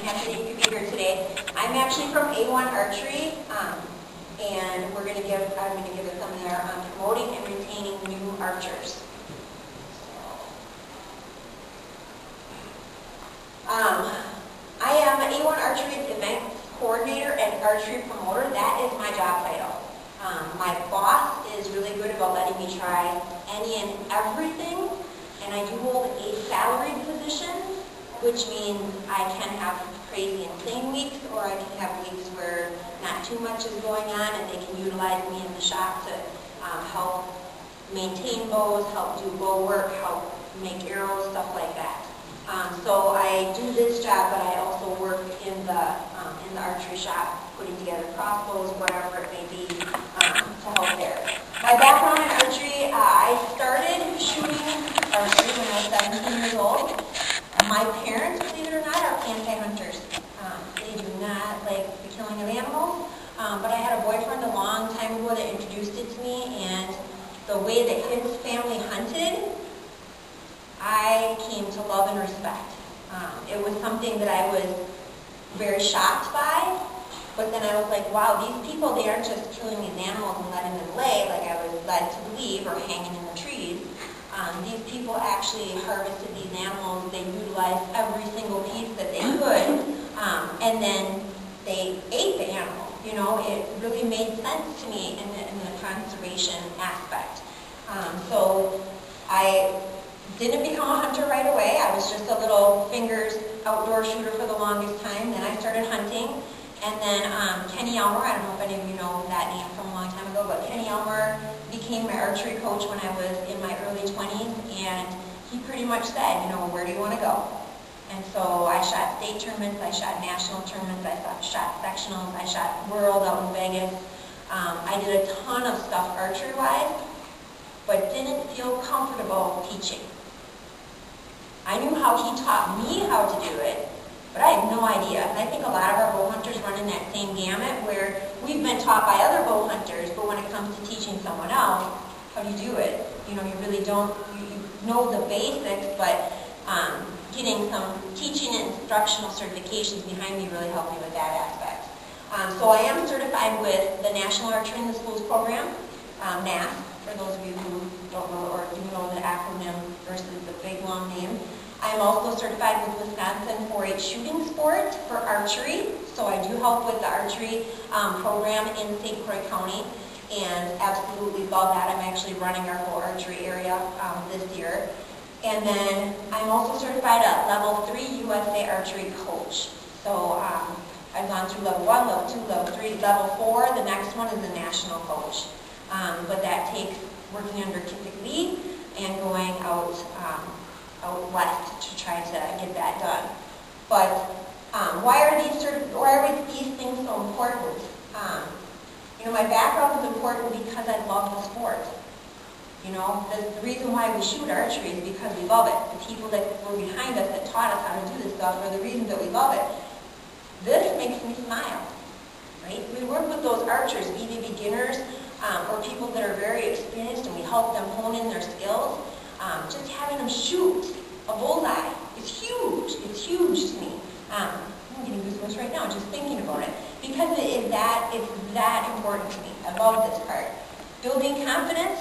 happy that you could be here today. I'm actually from A1 Archery, and I'm going to give a seminar on promoting and retaining new archers. I am an A1 Archery's event coordinator and archery promoter. That is my job title. My boss is really good about letting me try any and everything, and I do hold a salaried position, which means I can have crazy insane weeks, or I can have weeks where not too much is going on and they can utilize me in the shop to help maintain bows, help do bow work, help make arrows, stuff like that. So I do this job, but I also work in the archery shop, putting together crossbows, whatever it may be, to help there. My background in archery, I started shooting archery when I was 17 years old. My parents, believe it or not, are anti-hunters. They do not like the killing of animals, but I had a boyfriend a long time ago that introduced it to me, and the way that his family hunted, I came to love and respect. It was something that I was very shocked by, but then I was like, wow, these people, they aren't just killing these animals and letting them lay like I was led to believe, or hanging in the trees. These people actually harvested these animals. They utilized every single piece that they could, and then they ate the animal. You know, it really made sense to me in the conservation aspect. So I didn't become a hunter right away. I was just a little fingers outdoor shooter for the longest time. Then I started hunting. And then Kenny Elmer, I don't know if any of you know that name from a long time ago, but Kenny Elmer became my archery coach when I was in my early 20s, and he pretty much said, you know, where do you want to go? And so I shot state tournaments, I shot national tournaments, I shot sectionals, I shot world out in Vegas. I did a ton of stuff archery-wise, but didn't feel comfortable teaching. I knew how he taught me how to do it, but I had no idea. And I think a lot of our bow hunters run in that same gamut where we've been taught by other bow hunters, but when it comes to teaching someone else, how do you do it? You know, you really don't, you know the basics, but getting some teaching and instructional certifications behind me really helped me with that aspect. So I am certified with the National Archery in the Schools program, NAS, for those of you who don't know or do know the acronym versus the big long name. I'm also certified with Wisconsin 4-H shooting sport for archery, so I do help with the archery program in St. Croix County, and absolutely love that. I'm actually running our whole archery area this year. And then I'm also certified a level 3 USA archery coach. So I've gone through level 1, level 2, level 3, level 4. The next one is the national coach. But that takes working under Kissick Lee and going out west to try to get that done. But why are these things so important? You know, my background is important because I love the sport. You know, the reason why we shoot archery is because we love it. The people that were behind us that taught us how to do this stuff are the reasons that we love it. This makes me smile, right? We work with those archers, either beginners or people that are very experienced, and we help them hone in their skills. Just having them shoot a bullseye is huge. It's huge to me. I'm getting goosebumps right now just thinking about it, because it's that important to me. I love this part. Building confidence.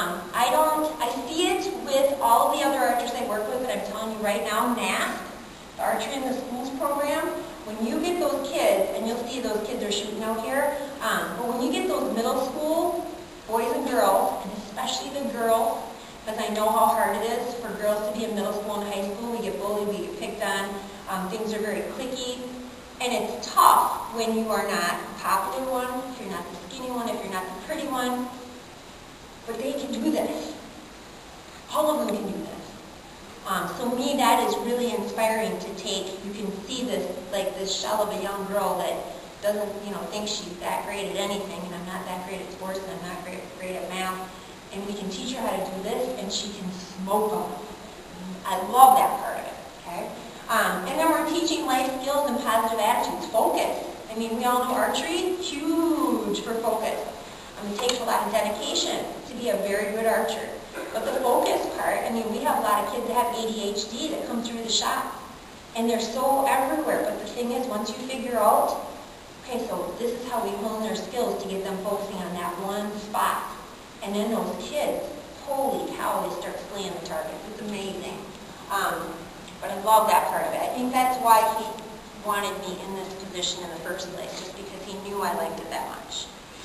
I see it with all the other archers I work with, and I'm telling you right now, NAS, the Archery in the Schools program, when you get those kids, and you'll see those kids are shooting out here, but when you get those middle school boys and girls, and especially the girls, because I know how hard it is for girls to be in middle school and high school. We get bullied, we get picked on, things are very cliquey, and it's tough when you are not the popular one, if you're not the skinny one, if you're not the pretty one, but they can do this. All of them can do this. So me, that is really inspiring to take. You can see this, like this shell of a young girl that doesn't, you know, think she's that great at anything, and I'm not that great at sports, and I'm not great at math, and we can teach her how to do this, and she can smoke them. I love that part of it, okay? And then we're teaching life skills and positive attitudes. Focus. I mean, we all know archery, huge for focus. It takes a lot of dedication to be a very good archer. But the focus part, I mean, we have a lot of kids that have ADHD that come through the shop. And they're so everywhere, but the thing is, once you figure out, okay, so this is how we hone their skills to get them focusing on that one spot. And then those kids, holy cow, they start slaying the target. It's amazing. But I love that part of it. I think that's why he wanted me in this position in the first place, just because he knew I liked it that much.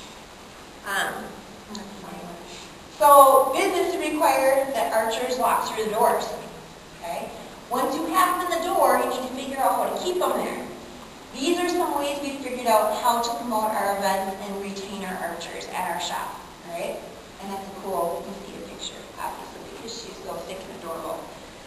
So business required that archers walk through the doors. Okay? Once you have them in the door, you need to figure out how to keep them there. These are some ways we figured out how to promote our events and retain our archers at our shop. Alright? And that's cool. You can see the picture, obviously, because she's so thick and adorable.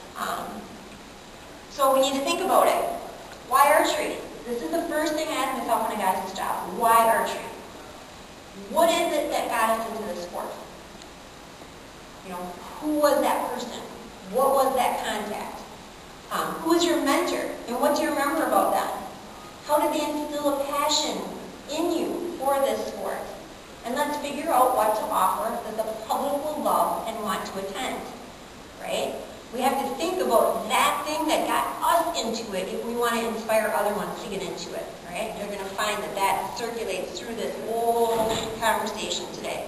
So we need to think about it. Why archery? This is the first thing I ask myself when I got into this job. Why archery? What is it that got us into this sport? You know, who was that person? What was that contact? Who was your mentor? And what do you remember about them? How did they instill a passion in you for this sport? And let's figure out what to offer that the public will love and want to attend. Right? We have to think about that thing that got us into it if we want to inspire other ones to get into it. Right? You're going to find that that circulates through this whole conversation today.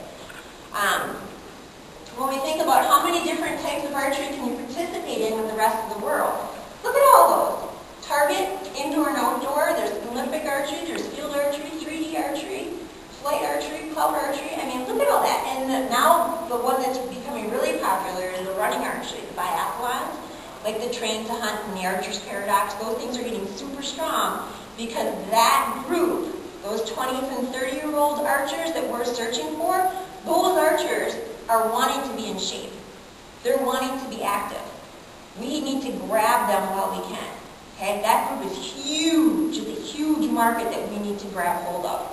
When we think about how many different types of archery can you participate in with the rest of the world, look at all those. Target, indoor and outdoor, there's Olympic archery, there's field archery, 3D archery, flight archery, club archery. I mean, look at all that. And now the one that's becoming really popular is the running archery, the biathlons, like the train to hunt and the archer's paradox. Those things are getting super strong because that group, those 20s and 30-year-old archers that we're searching for, those archers are wanting to be in shape. They're wanting to be active. We need to grab them while we can. Okay? That group is huge. It's a huge market that we need to grab hold of.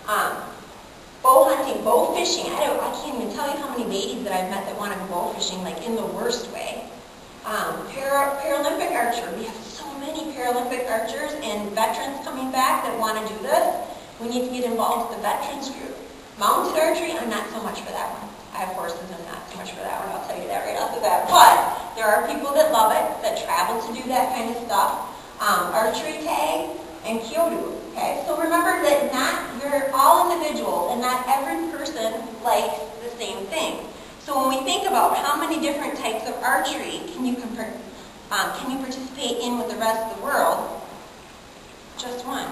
Bow hunting, bow fishing. I can't even tell you how many ladies that I've met that want to go bow fishing, like in the worst way. Paralympic archery. We have so many Paralympic archers and veterans coming back that want to do this. We need to get involved with the veterans group. Mounted archery, I'm not so much for that one. I have horses, I'm not so much for that one, I'll tell you that right off the bat. But there are people that love it, that travel to do that kind of stuff. Archery tag and Kyoto. Okay? So remember that you're all individuals and not every person likes the same thing. So when we think about how many different types of archery can you participate in with the rest of the world, just one.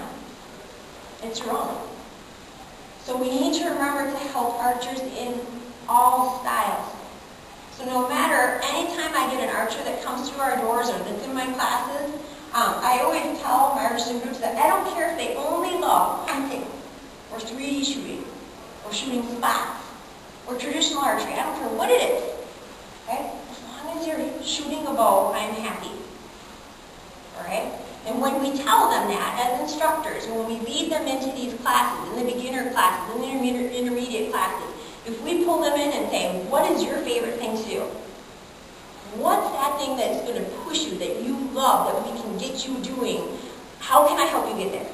It's your own. So we need to remember to help archers in all styles. So no matter, anytime I get an archer that comes through our doors or that's in my classes, I always tell my artisan groups that I don't care if they only love hunting, or 3D shooting, or shooting spots, or traditional archery. I don't care what it is. Okay? As long as you're shooting a bow, I'm happy. Alright? And when we tell them that as instructors, when we lead them into these classes, in the beginner classes, in the intermediate classes, if we pull them in and say, what is your favorite thing to do? What's that thing that's going to push you, that you love, that we can get you doing? How can I help you get there?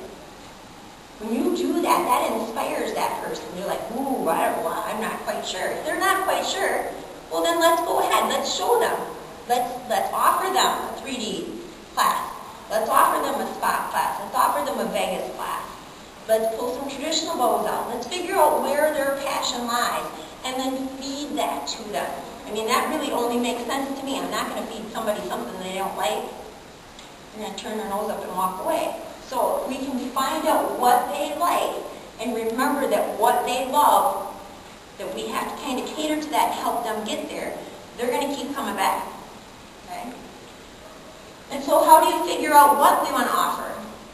When you do that, that inspires that person. They're like, ooh, I'm not quite sure. If they're not quite sure, well then let's go ahead. Let's show them. Let's offer them a 3D class. Let's offer them a spot class. Let's offer them a Vegas class. Let's pull some traditional bows out. Let's figure out where their passion lies and then feed that to them. I mean, that really only makes sense to me. I'm not going to feed somebody something they don't like. They're going to turn their nose up and walk away. So we can find out what they like and remember that what they love, that we have to kind of cater to that and help them get there. They're going to keep coming back. Okay? And so how do you figure out what we want to offer?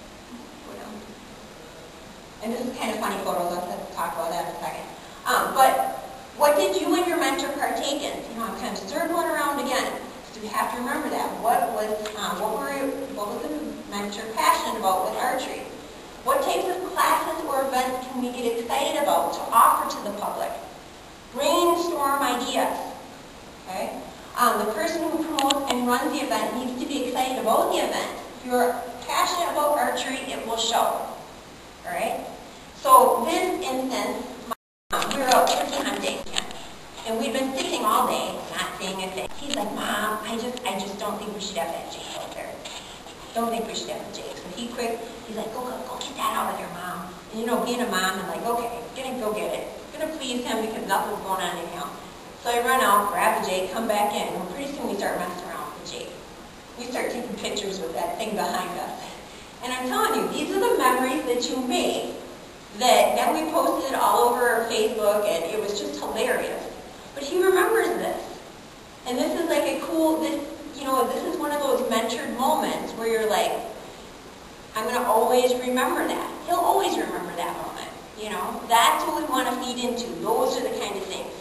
And this is kind of funny photos, I'll talk about that in a second. But what did you and your mentor partake in? You know, I'm kind of circling around again. So you have to remember that. What was the mentor passionate about with archery? What types of classes or events can we get excited about to offer to the public? Brainstorm ideas. Okay? The person who promotes and runs the event needs to be excited about the event. If you're passionate about archery, it will show. Alright? So this instance, we were out turkey hunting, and we'd been sitting all day, not saying a thing. He's like, Mom, I just don't think we should have that Jake out there. don't think we should have the Jake. So he's like, go get that out of there, Mom. And you know, being a mom, I'm like, okay, gonna go get it. Gonna please him because nothing's going on anyhow. So I run out, grab the Jake, come back in, and pretty soon we start messing around with the Jake. We start taking pictures with that thing behind us. And I'm telling you, these are the memories that you make that then we posted it all over Facebook, and it was just hilarious. But he remembers this. And this is like a cool, this is one of those mentored moments where you're like, I'm going to always remember that. He'll always remember that moment. You know, that's what we want to feed into. Those are the kind of things.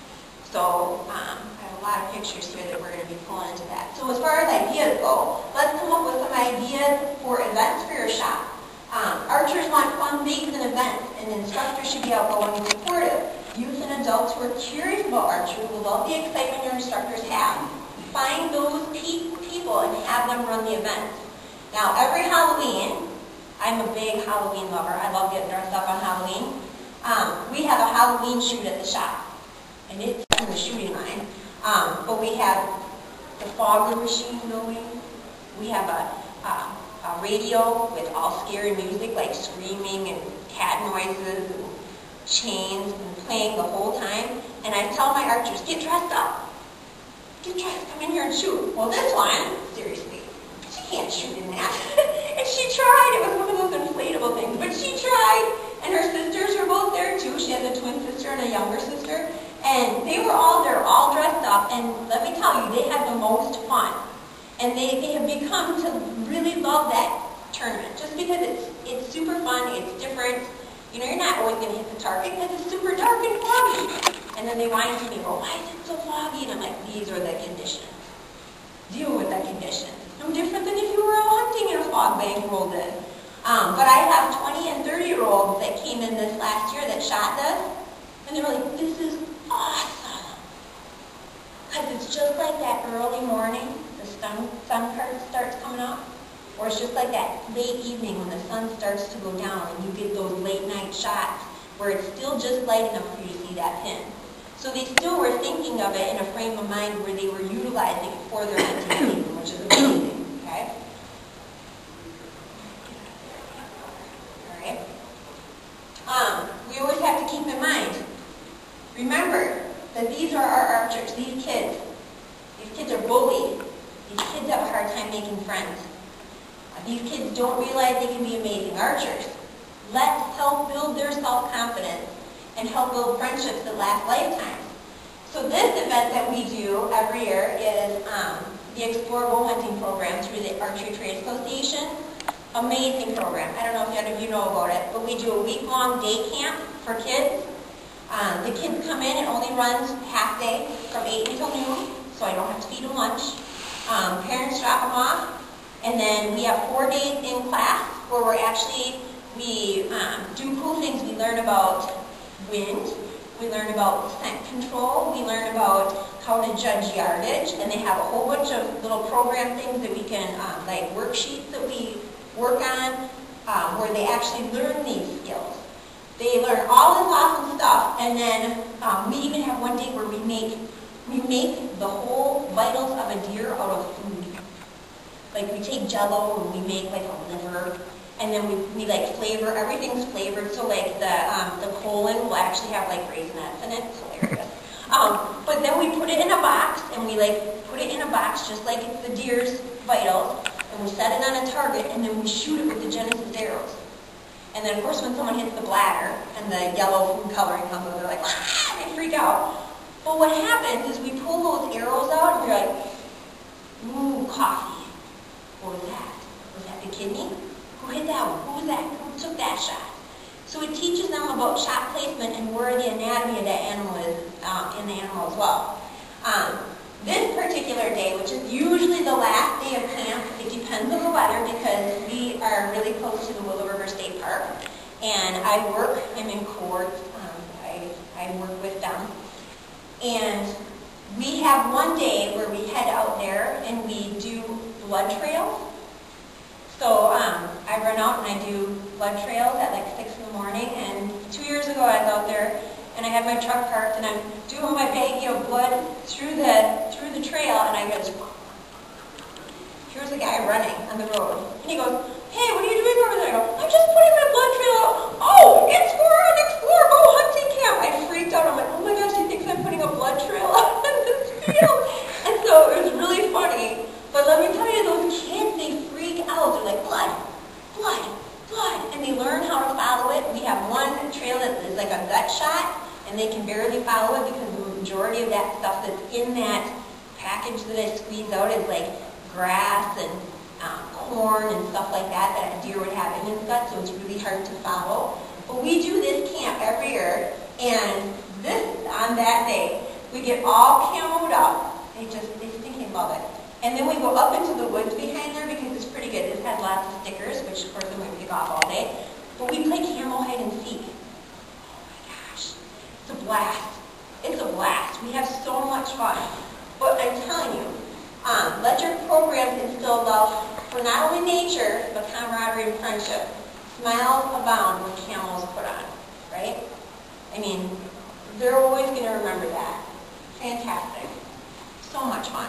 So I have a lot of pictures here that we're going to be pulling into that. So as far as ideas go, let's come up with some ideas for events for your shop. Archers want fun weeks and events, and instructors should be outgoing and supportive. Youth and adults who are curious about archery will love the excitement your instructors have. Find those people and have them run the events. Now, every Halloween, I'm a big Halloween lover. I love getting dressed up on Halloween. We have a Halloween shoot at the shop, and it's in the shooting line. But we have the fogger machine going. We have a radio with all scary music, like screaming and cat noises and chains and playing the whole time. And I tell my archers, get dressed up. Get dressed, come in here and shoot. Well, this one, seriously, she can't shoot in that. And she tried. It was one of those inflatable things, but she tried. And her sisters were both there too. She has a twin sister and a younger sister. And they were all there, all dressed up. And let me tell you, they had the most fun. And they have become to really love that tournament. Just because it's super fun, it's different. You know, you're not always going to hit the target because it's super dark and foggy. And then they whine to me, well, why is it so foggy? And I'm like, these are the conditions. Deal with the conditions. No different than if you were out hunting in a fog bank rolled in. But I have 20 and 30-year-olds that came in this last year that shot this. And they were like, this is awesome. Because it's just like that early morning, the sun part starts coming up. Or it's just like that late evening when the sun starts to go down and you get those late night shots where it's still just light enough for you to see that pin. So they still were thinking of it in a frame of mind where they were utilizing it for their hunting season, which is amazing, okay? All right. We always have to keep in mind, remember that these are our archers, these kids. These kids are bullied. These kids have a hard time making friends. These kids don't realize they can be amazing archers. Let's help build their self-confidence and help build friendships that last lifetimes. So this event that we do every year is the Explore Bow Hunting program through the Archery Trade Association. Amazing program. I don't know if any of you know about it, but we do a week-long day camp for kids. The kids come in, it only runs half day from 8 until noon, so I don't have to feed them lunch. Parents drop them off. And then we have 4 days in class where we do cool things. We learn about wind, we learn about scent control, we learn about how to judge yardage, and they have a whole bunch of little program things that we can, like worksheets that we work on, where they actually learn these skills. They learn all this awesome stuff, and then we even have one day where we make the whole vitals of a deer out of food. Like we take Jell-O and we make like a liver, and then we like flavor. Everything's flavored, so like the colon will actually have like raisinets in it. It's hilarious. But then we put it in a box, and we like put it in a box just like it's the deer's vitals, and we set it on a target, and then we shoot it with the Genesis arrows. And then of course when someone hits the bladder and the yellow food coloring comes out, they're like, ah, they freak out. But what happens is we pull those arrows out, and we're like, ooh, coffee. What was that? Was that the kidney? Who hit that one? Who was that? Who took that shot? So it teaches them about shot placement and where the anatomy of that animal is in the animal as well. This particular day, which is usually the last day of camp, it depends on the weather because we are really close to the Willow River State Park. And I'm in court, I work with them. And we have one day where we head out there and we do blood trails. So I run out and I do blood trails at like 6 in the morning. And 2 years ago I was out there and I had my truck parked and I'm doing my baggie of blood through the trail, and I go, here's a guy running on the road. And he goes, hey, what are you doing over there? I go, I'm just putting my blood trail out. Oh, it's for an Explore Bow hunting camp. I freaked out. I'm like, oh my gosh, he thinks I'm putting a blood trail out in this field. And so it was really funny. But let me tell you, those kids, they freak out. They're like, blood, blood, blood. And they learn how to follow it. We have one trail that is like a gut shot, and they can barely follow it because the majority of that stuff that's in that package that I squeeze out is like grass and corn and stuff like that that a deer would have in its gut, so it's really hard to follow. But we do this camp every year, and on that day, we get all camoed up. They stinking love it. And then we go up into the woods behind there because it's pretty good. This has lots of stickers, which of course I'm going to pick off all day. But we play camo hide and seek. Oh my gosh, it's a blast. It's a blast. We have so much fun. But I'm telling you, let your programs instill love for not only nature, but camaraderie and friendship. Smiles abound when camo is put on, right? I mean, they're always going to remember that. Fantastic. So much fun.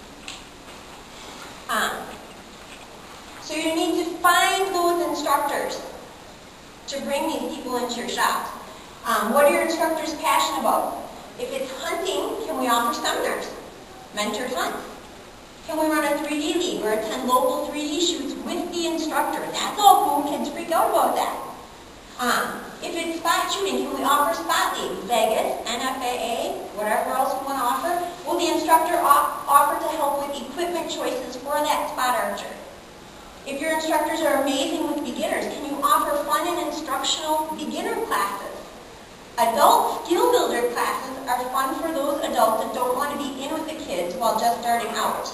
So you need to find those instructors to bring these people into your shop. What are your instructors passionate about? If it's hunting, can we offer seminars? Mentored hunts. Can we run a 3D league or attend local 3D shoots with the instructor? That's all cool. Kids freak out about that. If it's spot shooting, can we offer spot leagues? Vegas, NFAA, whatever else we want to offer? Will the instructor offer to help with equipment choices for that spot archer? If your instructors are amazing with beginners, can you offer fun and instructional beginner classes? Adult skill builder classes are fun for those adults that don't want to be in with the kids while just starting out.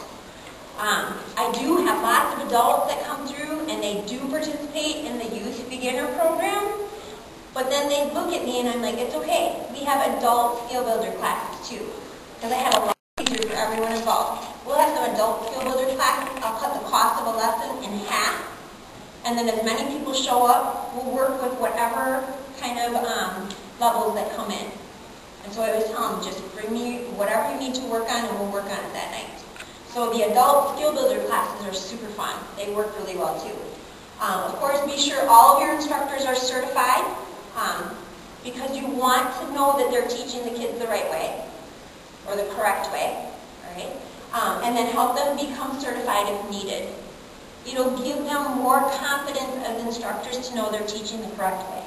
I do have lots of adults that come through and they do participate in the youth beginner program, but then they look at me and I'm like, it's okay. We have adult skill builder classes too, because I have a lot easier for everyone involved. We'll have some adult skill builder classes. I'll cut the cost of a lesson in half, and then as many people show up, we'll work with whatever kind of levels that come in. And so I always tell them, just bring me whatever you need to work on and we'll work on it that night. So the adult skill builder classes are super fun. They work really well too. Of course, be sure all of your instructors are certified because you want to know that they're teaching the kids the right way or the correct way, right? And then help them become certified if needed. It'll give them more confidence as instructors to know they're teaching the correct way.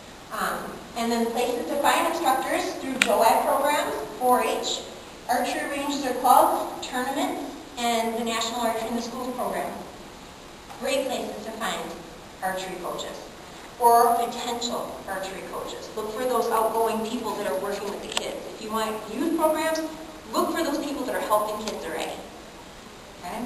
And then places to find instructors through JOAD programs, 4-H, archery ranges or clubs, tournaments, and the National Archery in the Schools program. Great places to find archery coaches or potential archery coaches. Look for those outgoing people that are working with the kids. If you want youth programs, look for those people that are helping kids already. Okay?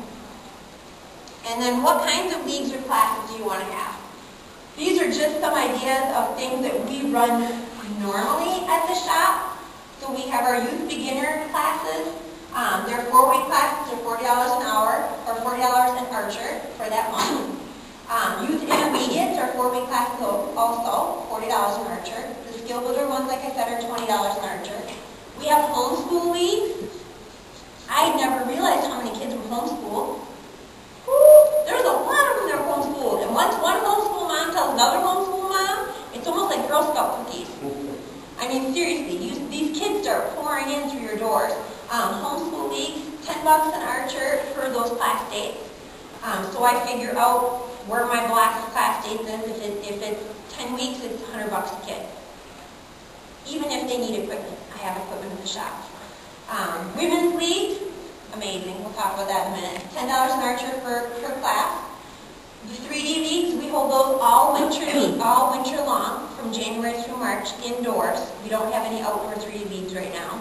And then what kinds of leagues or classes do you want to have? These are just some ideas of things that we run normally at the shop. So we have our youth beginner classes. They're 4-week classes. They're $40 an hour or $40 an archer for that month. Youth intermediates are 4-week classes also, $40 an archer. The skill builder ones, like I said, are $20 an archer. We have homeschool leagues. I never realized how many kids were homeschooled. There's a lot of them that are homeschooled. And once one homeschool mom tells another homeschool mom, it's almost like Girl Scout cookies. I mean, seriously, these kids start pouring in through your doors. Homeschool leagues, $10 an archer for those class dates. So I figure out where my block of class dates is. If it's 10 weeks, it's $100 a kid. Even if they need equipment, I have equipment in the shop. Women's league, amazing. We'll talk about that in a minute. $10 an archer per class. The 3D leagues, we hold those all winter long, from January through March, indoors. We don't have any outdoor 3D leagues right now.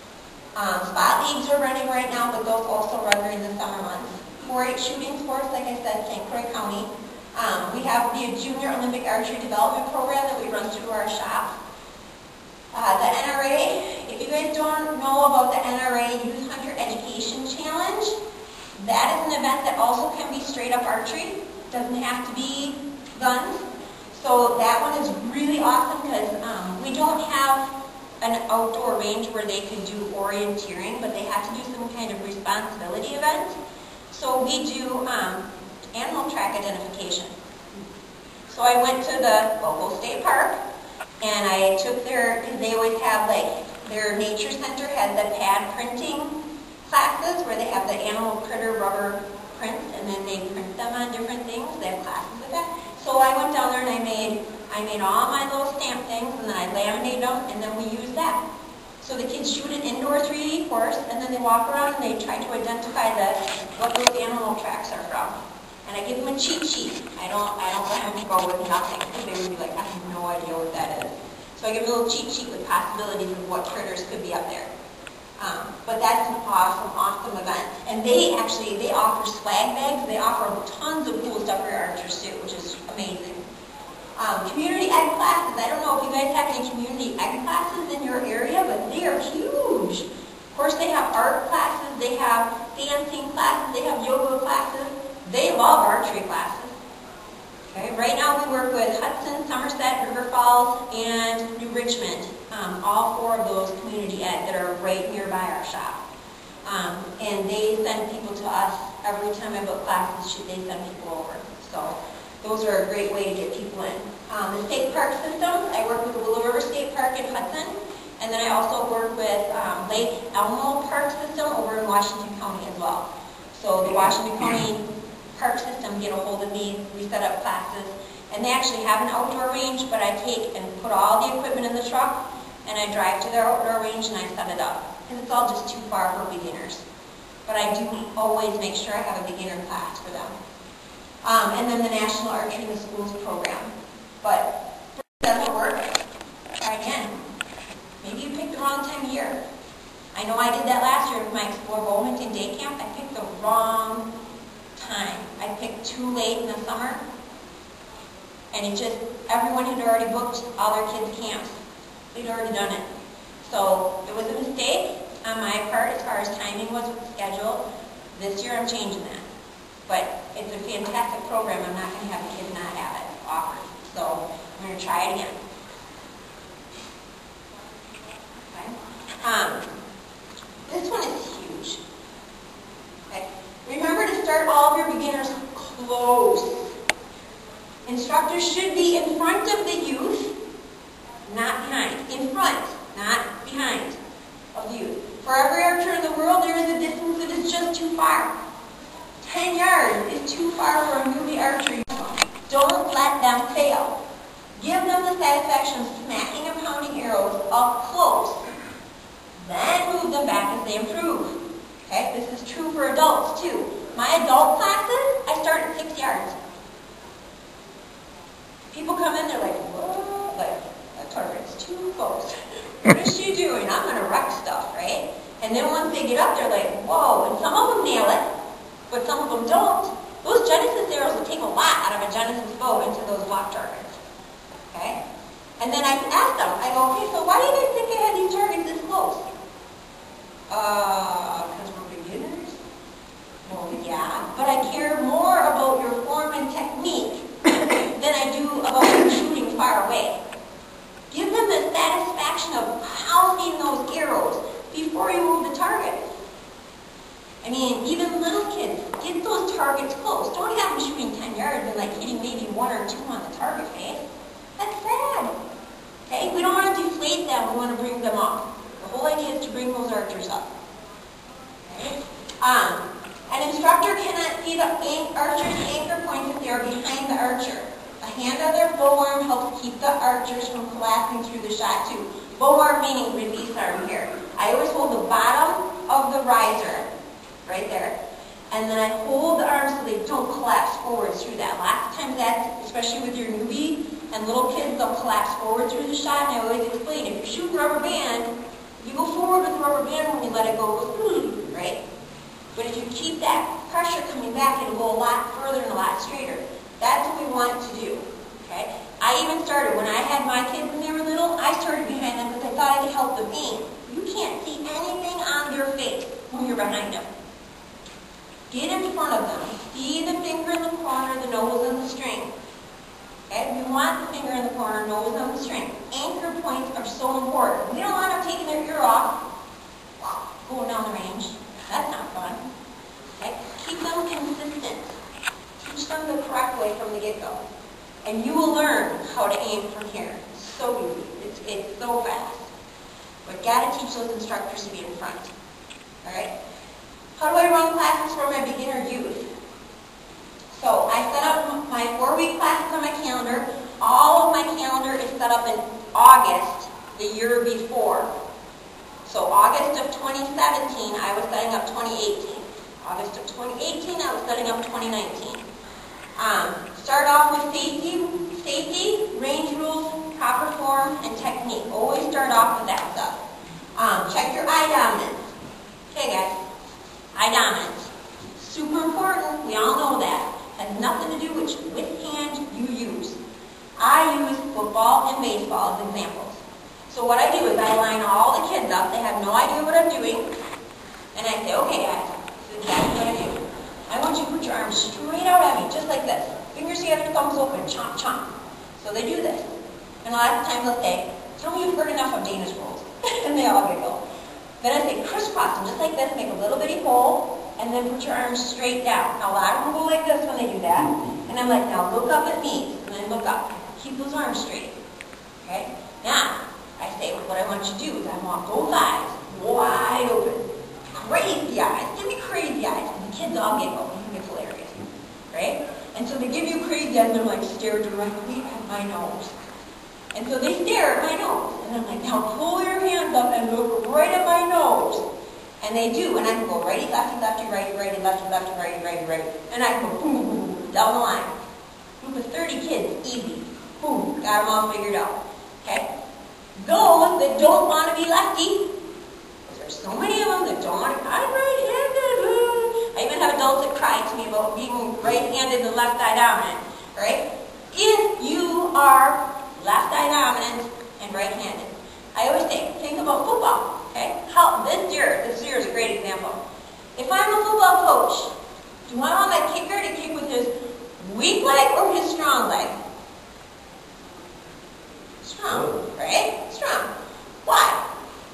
Spot leagues are running right now, but those also run during the summer months. 4-H shooting sports, like I said, St. Croix County. We have the Junior Olympic Archery Development Program that we run through our shop. The NRA, if you guys don't know about the NRA Youth Hunter Education Challenge, that is an event that also can be straight up archery. Doesn't have to be guns. So that one is really awesome because we don't have an outdoor range where they can do orienteering, but they have to do some kind of responsibility event. So we do animal track identification. So I went to the local state park, and I took because they always have their nature center has the pad printing classes where they have the animal critter rubber prints, and then they print them on different things. They have classes with that. So I went down there and I made all my little stamp things, and then I laminated them, and then we used that. So the kids shoot an indoor 3D course, and then they walk around and they try to identify what those animal tracks are from. And I give them a cheat sheet. I don't let them go with nothing, because they would be like, I have no idea what that is. So I give them a little cheat sheet with possibilities of what critters could be up there. But that's an awesome event. And they offer swag bags. They offer tons of cool stuff for your archers too, which is amazing. Community ed classes. I don't know if you guys have any community ed classes in your area, but they are huge. Of course, they have art classes, they have dancing classes, they have yoga classes. They love archery classes. Okay. Right now we work with Hudson, Somerset, River Falls, and New Richmond. All 4 of those community ed that are right nearby our shop. And they send people to us every time I book classes. They send people over. So those are a great way to get people in. The state park systems, I work with the Willow River State Park in Hudson, and then I also work with Lake Elmo Park System over in Washington County as well. So the Washington County Park System get a hold of me, we set up classes, and they actually have an outdoor range, but I take and put all the equipment in the truck, and I drive to their outdoor range and I set it up, because it's all just too far for beginners. But I do always make sure I have a beginner class for them. And then the National Archery in the Schools program. But if it doesn't work, try again. Maybe you picked the wrong time of year. I know I did that last year with my Explore Bowhunting Day Camp. I picked the wrong time. I picked too late in the summer, and everyone had already booked all their kids' camps. They'd already done it. So it was a mistake on my part as far as timing was with the schedule. This year I'm changing that. But it's a fantastic program. I'm not going to have the kids not have it offered. So I'm going to try it again. Okay. This one is huge. Okay. Remember to start all of your beginners close. Instructors should be in front of the youth, not behind. In front, not behind of the youth. For every archer in the world, there is a distance that is just too far. 10 yards is too far for a newbie archer. Don't let them fail. Give them the satisfaction of smacking and pounding arrows up close. Then move them back as they improve. Okay, this is true for adults too. My adult classes, I start at 6 yards. People come in, they're like, whoa, that target's too close. What is she doing? I'm going to wreck stuff, right? And then once they get up, they're like, whoa. And some of them nail it, but some of them don't. Those Genesis arrows will take a lot out of a Genesis bow into those block targets. Okay? And then I ask them, I go, okay, so why do you guys think I had these targets this close? Because we're beginners? Well, yeah, but I care more about your form and technique than I do about your shooting far away. Give them the satisfaction of pounding those arrows before you move the target. I mean, even little kids, get those targets close. Don't have them shooting 10 yards and like hitting maybe 1 or 2 on the target face. That's sad. Okay? We don't want to deflate them, we want to bring them up. The whole idea is to bring those archers up. Okay? An instructor cannot see the archer's anchor points if they are behind the archer. The hand on their bow arm helps keep the archers from collapsing through the shot too. Bow arm meaning release arm here. I always hold the bottom of the riser, right there, and then I hold the arms so they don't collapse forward through that. Lots of times that, especially with your newbie and little kids, they'll collapse forward through the shot, and I always explain, if you shoot rubber band, you go forward with the rubber band when you let it go, it goes, right? But if you keep that pressure coming back, it'll go a lot further and a lot straighter. That's what we want to do, okay? I even started, when I had my kids when they were little, I started behind them because I thought I could help them aim. You can't see anything on their face when you're behind them. Get in front of them. See the finger in the corner, the nose on the string. Okay? We want the finger in the corner, nose on the string. Anchor points are so important. We don't want them taking their ear off, going down the range. That's not fun. Okay? Keep them consistent. Teach away from the get-go. And you will learn how to aim from here. It's so easy. It's so fast. But gotta teach those instructors to be in front. All right? How do I run classes for my beginner youth? So I set up my 4-week classes on my calendar. All of my calendar is set up in August, the year before. So August of 2017, I was setting up 2018. August of 2018, I was setting up 2019. Start off with safety, range rules, proper form, and technique. Always start off with that stuff. Check your eye dominance. Okay, guys. Eye dominance. Super important. We all know that. Has nothing to do with which hand you use. I use football and baseball as examples. So what I do is I line all the kids up. They have no idea what I'm doing. And I say, okay, guys, this is exactly what I do. I want you to put your arms straight out at me, just like this. Fingers together, thumbs open, chomp, chomp. So they do this. And a lot of times they'll say, tell me you've heard enough of Danish rolls. And they all giggle. Then I say, crisscross them, just like this, make a little bitty hole, and then put your arms straight down. Now a lot of them go like this when they do that. And I'm like, now look up at me. And then look up. Keep those arms straight. Okay? Now, I say, what I want you to do is I want both eyes wide open. Crazy eyes. Give me crazy eyes. And the kids all giggle. I think it's hilarious. Right? And so they give you crazy eyes and they're like, stare directly at my nose. And so they stare at my nose. And I'm like, now pull your hands up and look right at my nose. And they do. And I can go righty, lefty, lefty, righty, righty, lefty, lefty, righty, righty, righty. And I can go boom, boom, boom, down the line. Group of 30 kids, easy. Boom, got them all figured out. Okay? Those that don't want to be lefty, because there's so many of them that don't want to, I'm right-handed. I even have adults that cry to me about being right-handed and left eye dominant. Right? If you are left eye dominant and right-handed, I always say, think about football. Okay? This year is a great example. If I'm a football coach, do I want my kicker to kick with his weak leg or his strong leg? Strong, right? Strong. Why?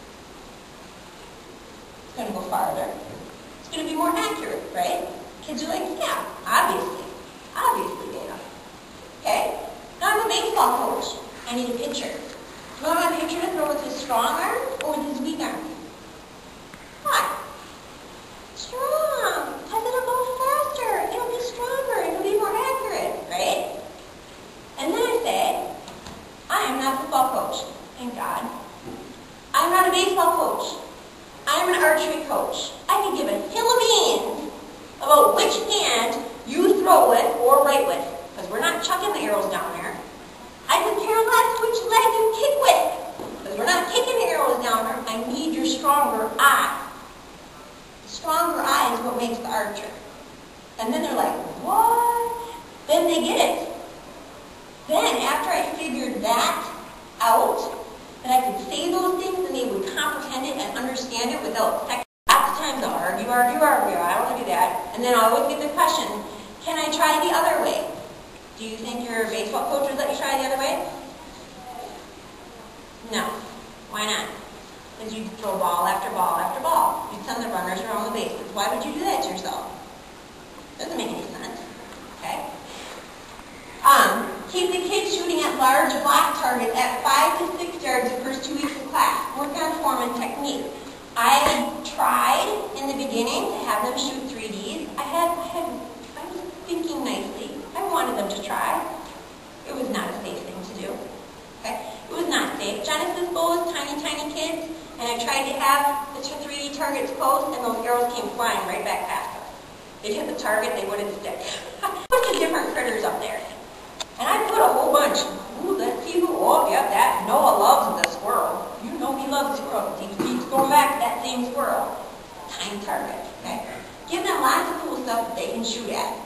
It's going to go farther. It's going to be more accurate, right? Kids are like, yeah, obviously, data. Okay? Now I'm a baseball coach. I need a pitcher. Do I want my pitcher to throw with his strong arm or with his weak arm? Why? Strong. Because it'll go faster. It'll be stronger. It'll be more accurate, right? And then I say, I am not a football coach. Thank God. I'm not a baseball coach. I'm an archery coach. I can give a hill of beans about which hand you throw with or right with. Because we're not chucking the arrows down there. I could care less which leg you kick with. Because we're not kicking the arrows down there. I need your stronger eye. The stronger eye is what makes the archer. And then they're like, what? Then they get it. Then, after I figured that out, that I could say those things and they would comprehend it and understand it without lots of times they'll argue. I don't want to do that. And then I always get the question, can I try the other way? Do you think your baseball coach would let you try the other way? No. Why not? Because you throw ball after ball after ball. You send the runners around the bases. Why would you do that to yourself? Doesn't make any sense. Okay? Keep the kids shooting at large block targets at 5 to 6 yards the first 2 weeks of class. Work on form and technique. I tried in the beginning to have them shoot 3Ds. I was thinking nicely. I wanted them to try. It was not a safe thing to do. Okay? It was not safe. Genesis bows, tiny, tiny kids, and I tried to have the 3D targets post, and those arrows came flying right back past us. They'd hit the target, they wouldn't stick. A bunch of different critters up there. And I put a whole bunch. Ooh, let's see who, oh, yeah, that Noah loves the squirrel. You know he loves the squirrel. He keeps going back to that same squirrel. Tiny target, okay? Give them lots of cool stuff that they can shoot at.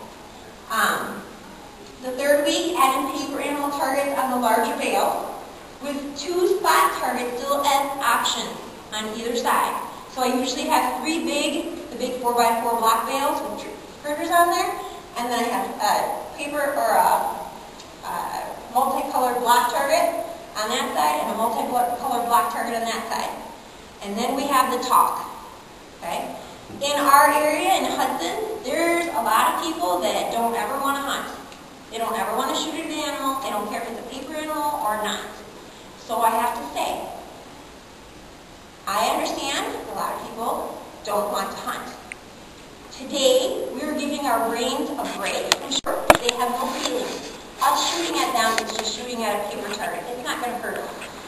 The third week, add in paper animal targets on the larger bale with 2 spot targets still as options on either side. So I usually have 3 the big 4x4 block bales with critters on there, and then I have paper or a multicolored block target on that side and a multicolored block target on that side. And then we have the talk. Okay? In our area in Hudson, there's a lot of people that don't ever want to hunt. They don't ever want to shoot at an animal. They don't care if it's a paper animal or not. So I have to say, I understand a lot of people don't want to hunt. Today, we're giving our brains a break. They have no feelings. Us shooting at them is just shooting at a paper target. It's not going to hurt them.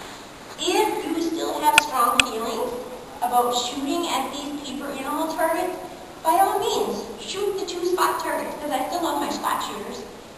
If you still have strong feelings about shooting at these paper animal targets, by all means, shoot the 2 spot targets, because I still love my spot shooters.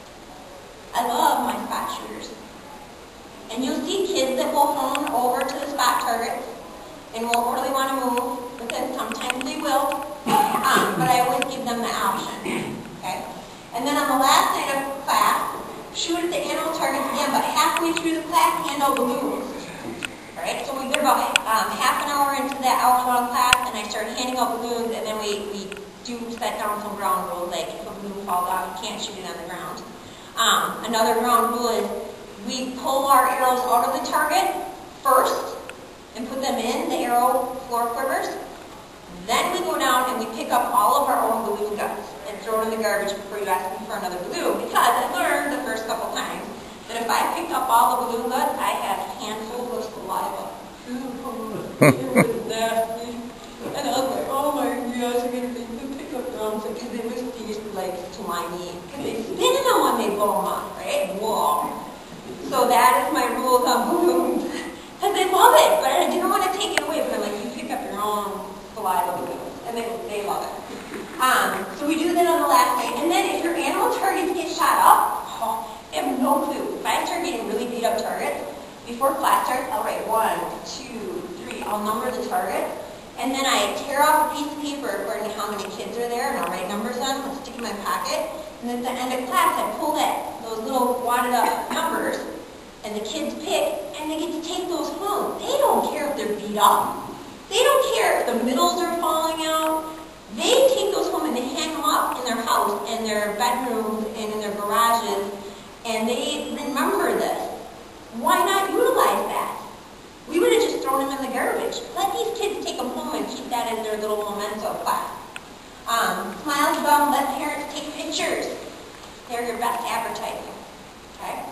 I love my spot shooters. And you'll see kids that will hone over to the spot targets and won't really want to move, but then sometimes they will. But I always give them the option. Okay? And then on the last night of class, shoot at the animal targets again, but halfway through the class, hand out balloons. Alright, so we get about half an hour into that hour-long class, and I start handing out balloons, and then we do set down some ground rules, like if a balloon falls out, you can't shoot it on the ground. Another ground rule is we pull our arrows out of the target first and put them in the arrow floor quivers. Then we go down and we pick up all of our own balloon guns and throw it in the garbage before you ask me for another balloon. Because I learned the first couple times that if I picked up all the balloon guns, I had handfuls of saliva. It was nasty. And I was like, oh my gosh, I'm going to make them pick up drums because they was tasted like slimy. Because they spin them when they blow them up, right? Whoa. So that is my rules on balloons. Because they love it, but I didn't want to take it away. But I'm like, you pick up your own saliva balloons. And they love it. So we do that on the last night. And then if your animal targets get shot up, I have no clue. If I start getting really beat up targets, before class starts, I'll write 1, 2, 3. I'll number the target. And then I tear off a piece of paper according to how many kids are there, and I'll write numbers on them and stick in my pocket. And then at the end of class, I pull those little wadded up numbers, and the kids pick, and they get to take those home. They don't care if they're beat up. They don't care if the middles are falling out. They take those home and they hang them up in their house, in their bedrooms, and in their garages, and they remember this. Why not utilize that? We would have just thrown them in the garbage. Let these kids take them home and keep that as their little memento class. Smiles bum, let parents take pictures. They're your best advertising. Okay?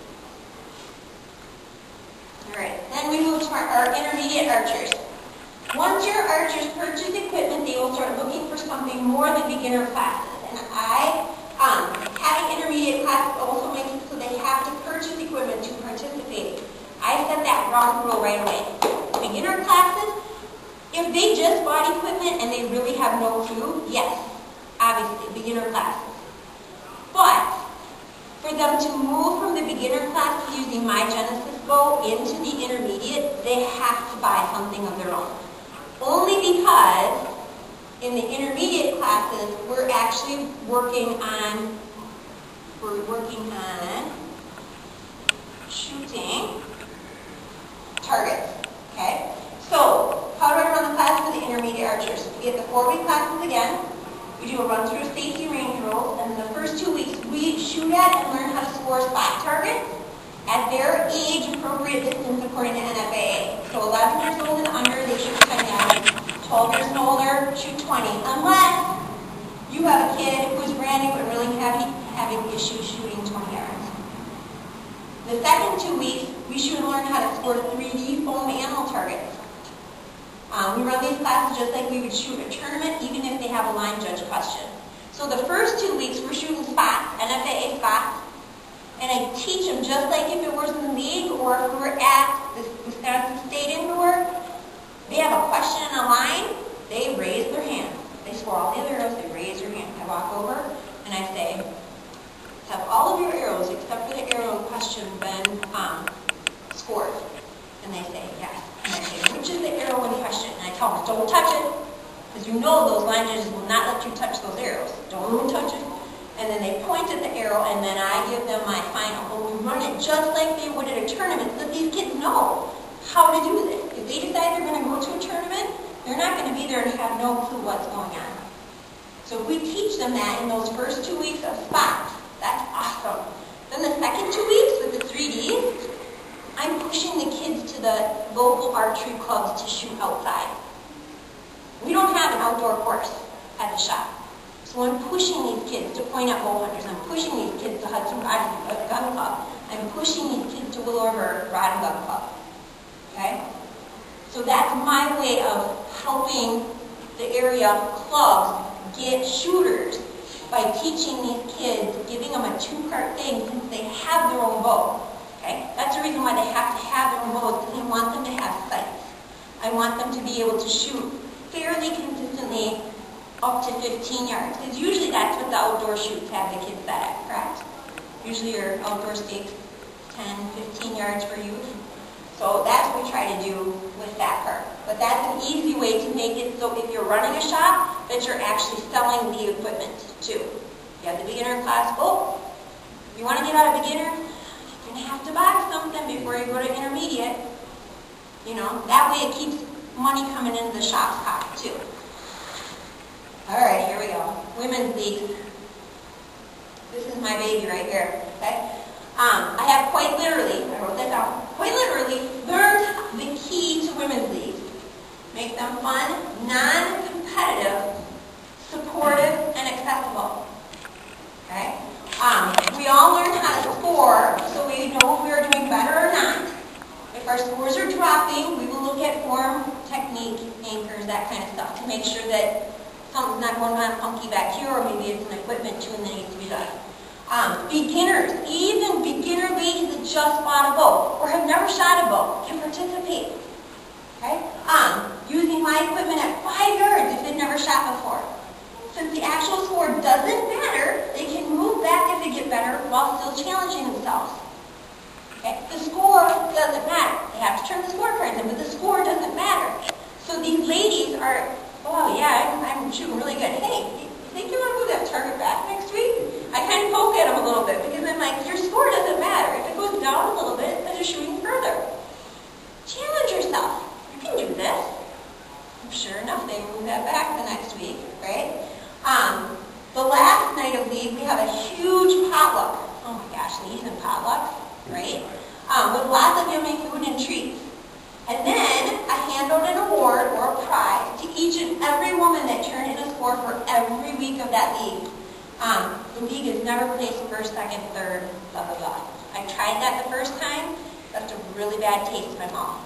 Alright, then we move to our intermediate archers. Once your archers purchase equipment, they will start looking for something more than beginner classes. And having intermediate classes also makes it so they have to purchase equipment to participate. I set that ground rule right away. Beginner classes, if they just bought equipment and they really have no clue, yes, obviously, beginner classes. But for them to move from the beginner class to using my Genesis bow into the intermediate, they have to buy something of their own. Only because in the intermediate classes, we're actually working on shooting targets. Okay? So, how do I run the class for the intermediate archers? We get the 4-week classes again. We do a run through safety range rules, and in the first 2 weeks, we shoot at and learn how to score spot targets at their age-appropriate distance according to NFAA. So 11 years old and under, they shoot 10 yards. 12 years and older, shoot 20. Unless you have a kid who's brand new and really having issues shooting 20 yards. The second 2 weeks, we shoot and learn how to score 3D foam animal targets. We run these classes just like we would shoot a tournament, even if they have a line judge question. So the first 2 weeks, we're shooting spots, NFAA spots, and I teach them just like if it was in the league or if we were at the Wisconsin State Indoor. They have a question in a line, they raise their hand. They score all the other arrows, they raise their hand. I walk over and I say, have all of your arrows, except for the arrow in question, been scored? And they say, yes. And I say, which is the arrow in question? And I tell them, don't touch it. Because you know those line judges will not let you touch those arrows. Don't touch it. And then they point at the arrow, and then I give them my final. But we run it just like they would at a tournament, so that these kids know how to do this. If they decide they're going to go to a tournament, they're not going to be there and have no clue what's going on. So if we teach them that in those first 2 weeks of spots, that's awesome. Then the second 2 weeks with the 3Ds, I'm pushing the kids to the local archery clubs to shoot outside. We don't have an outdoor course at the shop. So I'm pushing these kids to point at Bowhunters. I'm pushing these kids to Hudson Rod and Gun Club. I'm pushing these kids to Willow River Rod and Gun Club. Okay? So that's my way of helping the area clubs get shooters by teaching these kids, giving them a two-part thing since they have their own bow. Okay? That's the reason why they have to have their own bows, because I want them to have sights. I want them to be able to shoot fairly consistently up to 15 yards. Because usually that's what the outdoor shoots have the kids set at, correct? Usually your outdoor stakes 10, 15 yards for youth. So that's what we try to do with that part. But that's an easy way to make it so if you're running a shop, that you're actually selling the equipment too. You have the beginner class. Oh, you want to get out of beginner? You're going to have to buy something before you go to intermediate. You know, that way it keeps money coming into the shop's pocket too. All right, here we go. Women's league. This is my baby right here. Okay. I have quite literally, I wrote that down, quite literally learned the key to women's leagues. Make them fun, non-competitive, supportive, and accessible. Okay? We all learn how to score so we know if we are doing better or not. If our scores are dropping, we will look at form, technique, anchors, that kind of stuff to make sure that something's not going on funky back here, or maybe it's an equipment tune that needs to be done. Beginners, even beginner ladies that just bought a bow or have never shot a bow can participate. Okay? Using my equipment at 5 yards if they've never shot before. Since the actual score doesn't matter, they can move back if they get better while still challenging themselves. Okay? The score doesn't matter. They have to turn the scorecards in, but the score doesn't matter. So these ladies are, oh yeah, I'm shooting really good. Hey, you think you want to move that target back next week? I kind of poke at them a little bit because I'm like, your score doesn't matter. If it goes down a little bit, then you're shooting further. Challenge yourself. You can do this. And sure enough, they move that back the next week, right? The last night of league, we have a huge potluck. Oh my gosh, leagues and potlucks, right? With lots of yummy food and treats. And then I hand out an award or a prize to each and every woman that turned in a score for every week of that league. The league is never placed first, second, third, blah, blah, blah. I tried that the first time, left a really bad taste in my mouth.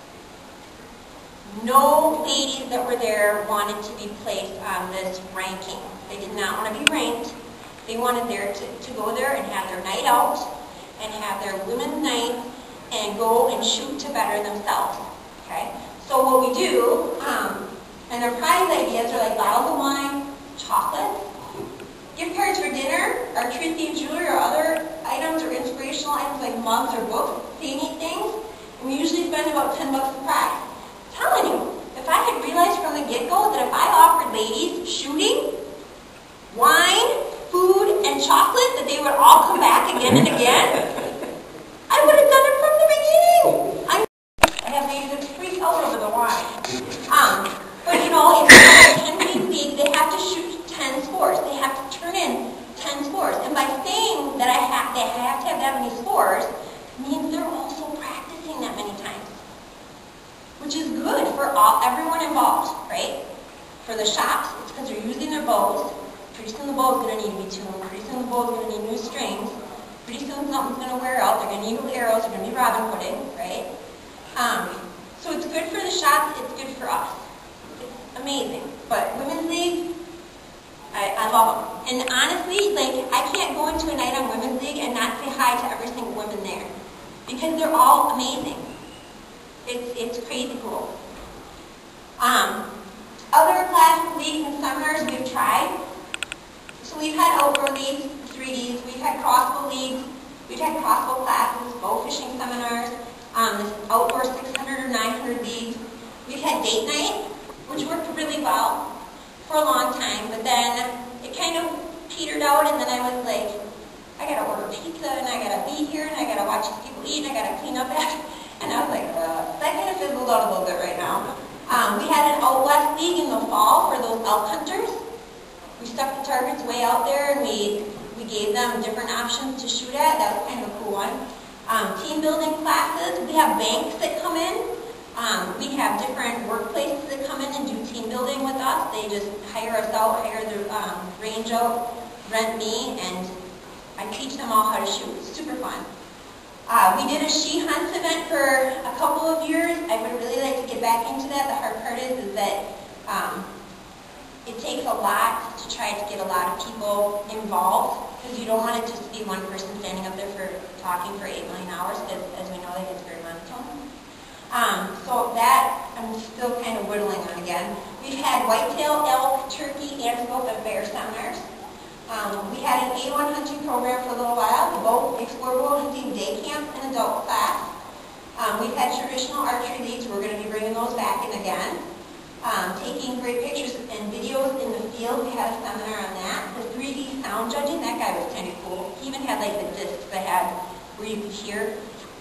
No ladies that were there wanted to be placed on this ranking. They did not want to be ranked. They wanted to go there and have their night out and have their women's night and go and shoot to better themselves. Okay? So what we do, and their prize ideas are like bottles of wine, chocolate, gift cards for dinner, archery themed jewelry or other items or inspirational items like mugs or books, painting things. And we usually spend about $10 a prize. I'm telling you, if I had realized from the get-go that if I offered ladies shooting, wine, food, and chocolate, that they would all come back again and again, I would have done it from the beginning. I have ladies that freak out over the wine. But you know, if you have a 10-week league, they have to shoot 10 scores. They have to turn in 10 scores. And by saying that they have to have that many scores, means they're also practicing that many times. Which is good for everyone involved, right? For the shops, it's because they're using their bows. Pretty soon the bow is going to need to be tuned. Pretty soon the bow is going to need new strings. Pretty soon something's going to wear out. They're going to need new arrows. They're going to be robin hooded, right? So it's good for the shops. It's good for us. It's amazing. But Women's League, I love them. And honestly, like, I can't go into a night on Women's League and not say hi to every single woman there. Because they're all amazing. It's crazy cool. Other classes, leagues, and seminars we've tried. So we've had outdoor leagues, 3Ds, we've had crossbow leagues, we've had crossbow classes, bow fishing seminars, outdoor 600 or 900 leagues. We've had date night, which worked really well for a long time, but then it kind of petered out, and then I was like, I gotta order pizza, and I gotta be here, and I gotta watch these people eat, and I gotta clean up after. And I was like, that kind of fizzled out a little bit right now. We had an out west league in the fall for those elk hunters. We stuck the targets way out there, and we gave them different options to shoot at. That was kind of a cool one. Team building classes. We have banks that come in. We have different workplaces that come in and do team building with us. They just hire us out, hire the range range out, rent me, and I teach them all how to shoot. It's super fun. We did a she hunts event for a couple of years. I would really like to get back into that. The hard part is that it takes a lot to try to get a lot of people involved, because you don't want it just to be one person standing up there for talking for 8 million hours, because as we know, that gets very monotone. So that I'm still kind of whittling on again. We've had whitetail, elk, turkey, antelope, and bear seminars. We had an A1 hunting program for a little while, the Explore Bow Hunting Day Camp and Adult Class. We've had traditional archery leagues. We're going to be bringing those back in again. Taking great pictures and videos in the field. We had a seminar on that. The 3D sound judging, that guy was kind of cool. He even had like the discs that had where you could hear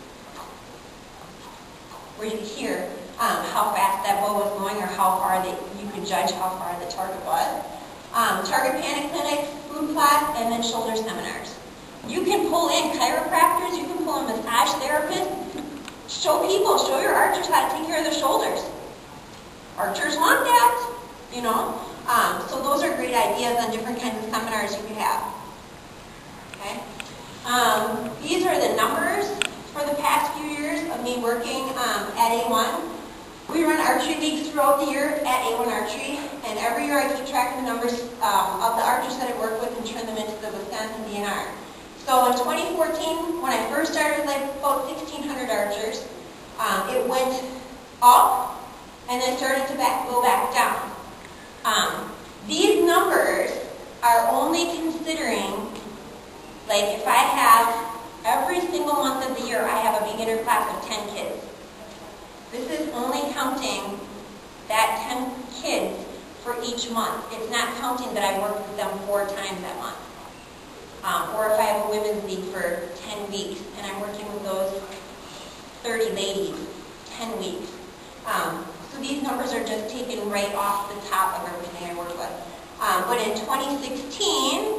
how fast that bow was going, or how far that you could judge how far the target was. Target panic clinic, food class, and then shoulder seminars. You can pull in chiropractors, you can pull in massage therapists. Show your archers how to take care of their shoulders. Archers want that, you know. So those are great ideas on different kinds of seminars you could have. Okay. These are the numbers for the past few years of me working at A1. We run archery leagues throughout the year at A1 Archery, and every year I keep track of the numbers of the archers that I work with and turn them into the Wisconsin DNR. So in 2014, when I first started, like about 1,600 archers, it went up and then started to go back down. These numbers are only considering, like if I have every single month of the year, I have a beginner class of 10 kids. This is only counting that 10 kids for each month. It's not counting that I work with them 4 times that month. Or if I have a women's league for 10 weeks and I'm working with those 30 ladies, 10 weeks. So these numbers are just taken right off the top of everything I work with. But in 2016,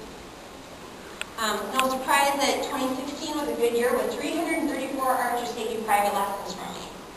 no surprise that 2016 was a good year with 334 archers taking private lessons from me.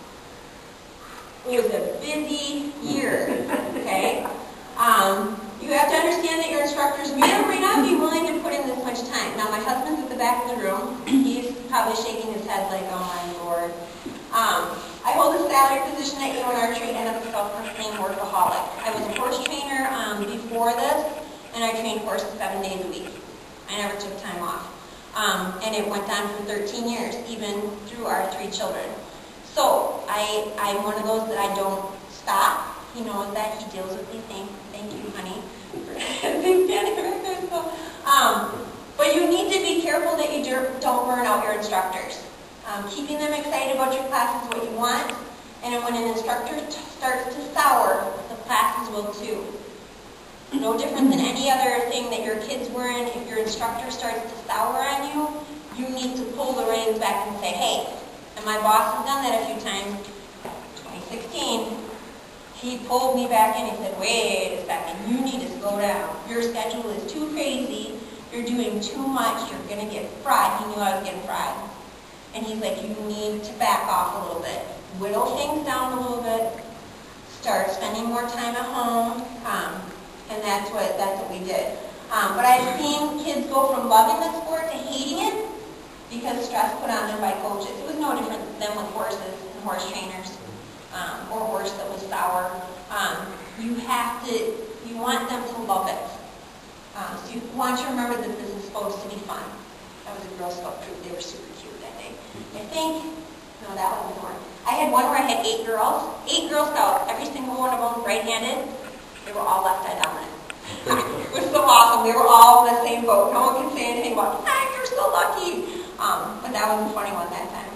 It was a busy year, okay? You have to understand that your instructors may or may not be willing to put in this much time. Now, my husband's at the back of the room. He's probably shaking his head like, oh my Lord. I hold a salary position at A1 Archery and I'm a self-proclaimed workaholic. I was a horse trainer before this, and I trained horses 7 days a week. I never took time off. And it went on for 13 years, even through our 3 children. So I'm one of those that I don't stop. He knows that. He deals with me. Thank you, honey, for standing right there. So, but you need to be careful that you don't burn out your instructors. Keeping them excited about your class is what you want. And when an instructor starts to sour, the classes will too. No different than any other thing that your kids were in. If your instructor starts to sour on you, you need to pull the reins back and say, hey, and my boss has done that a few times. 2016, he pulled me back in. He said, wait a second, you need to slow down. Your schedule is too crazy. You're doing too much. You're going to get fried. He knew I was getting fried. And he's like, you need to back off a little bit. Whittle things down a little bit. Start spending more time at home. And that's what we did. But I've seen kids go from loving the sport to hating it because stress put on them by coaches. It was no different than with horses and horse trainers, or horse that was sour. You want them to love it. So you want to remember that this is supposed to be fun. That was a Girl Scout troop. They were super cute that day. No, that wasn't one. I had one where I had 8 girls. 8 Girl Scouts, every single one of them right-handed. They were all left-eye dominant. It was so awesome. They were all in the same boat. No one could say anything about, you're so lucky. But that was a funny one that time.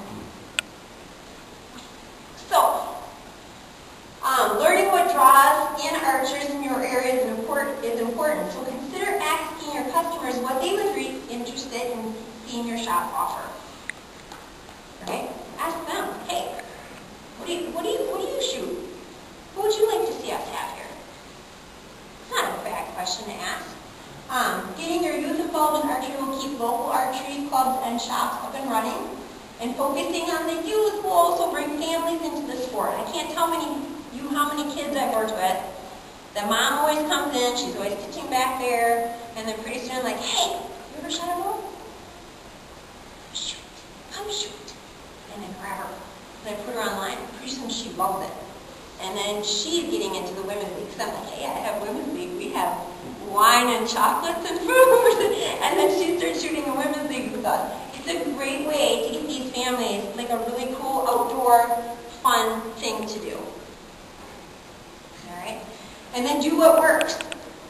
So, learning what draws in archers in your area is important. So consider asking your customers what they would be interested in seeing your shop offer. Right? Ask them, hey, what do you shoot? What would you like to see us have here? It's not a bad question to ask. Getting your youth involved in archery will keep local archery clubs and shops up and running. And focusing on the youth will also bring families into the sport. I can't tell how many kids I've worked with The mom always comes in, she's always sitting back there, and then pretty soon like, hey, you ever shot a bow? Shoot, come shoot. And I grab her, and I put her online. Pretty soon she loves it. And then she's getting into the women's league, because I'm like, hey, I have women's league. We have wine and chocolates and food. And then she starts shooting a women's league with us. It's a great way to get these families like a really cool outdoor fun thing to do. Alright? And then do what works.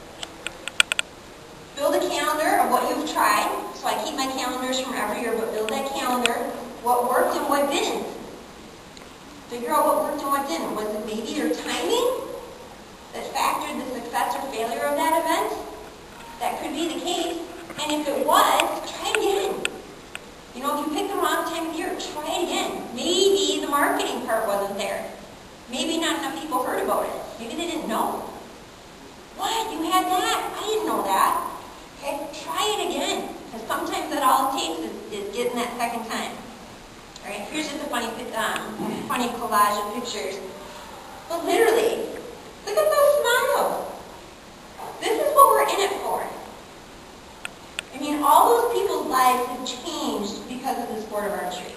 Build a calendar of what you've tried. So I keep my calendars from every year, but build that calendar, what worked and what didn't. Figure out what worked and what didn't. Was it maybe your timing that factored the success or failure of that event? That could be the case. And if it was, try it again. You know, if you pick the wrong time of year, try it again. Maybe the marketing part wasn't there. Maybe not enough people heard about it. Maybe they didn't know. What? You had that? I didn't know that. Okay, try it again. Because sometimes that all it takes is getting that second time. All right, here's just a funny collage of pictures. But literally, look at those smiles. This is what we're in it for. I mean, all those people's lives have changed because of the sport of archery.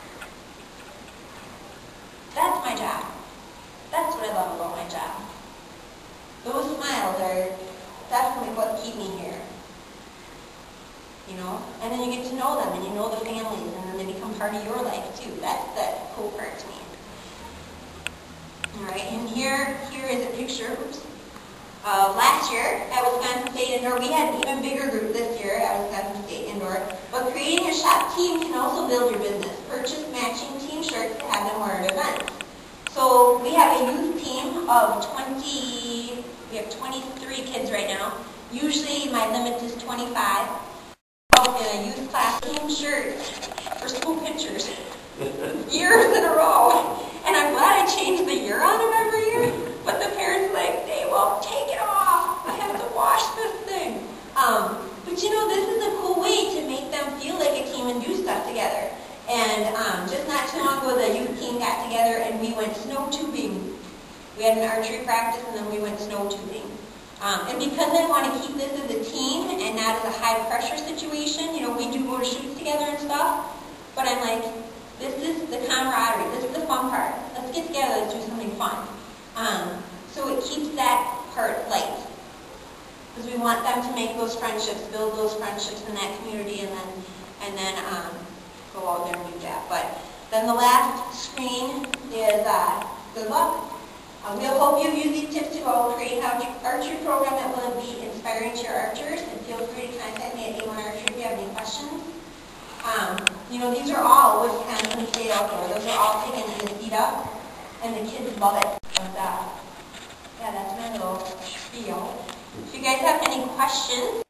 That's my job. That's what I love about my job. Those smiles are definitely what keep me here. You know? And then you get to know them, and you know the families, and then they become part of your life too. That's the cool part to me. Alright, and here is a picture of last year at Wisconsin State Indoor. We had an even bigger group this year at Wisconsin State Indoor. But creating a shop team can also build your business. Purchase matching team shirts to have them wear at events. So we have a youth team of 23 kids right now. Usually my limit is 25. In a youth class team shirt for school pictures years in a row. And I'm glad I changed the year on them every year. But the parents like, they won't take it off. I have to wash this thing. But you know, this is a cool way to make them feel like a team and do stuff together. And just not too long ago, the youth team got together and we went snow tubing. We had an archery practice and then we went snow tubing. And because I want to keep this as a team and not as a high pressure situation, you know, we do go to shoots together and stuff, but I'm like, this is the camaraderie, this is the fun part. Let's get together, let's do something fun. So it keeps that part light. Because we want them to make those friendships, build those friendships in that community, and then go out there and do that. But then the last screen is good luck. We'll hope you use these tips to go create an archery program that will be inspiring to your archers, and feel free to contact me at A1 Archery if you have any questions. You know, these are all Wisconsin State Outdoor. Those are all taken in the seat up, and the kids love it. And, yeah, that's my little spiel. If you guys have any questions,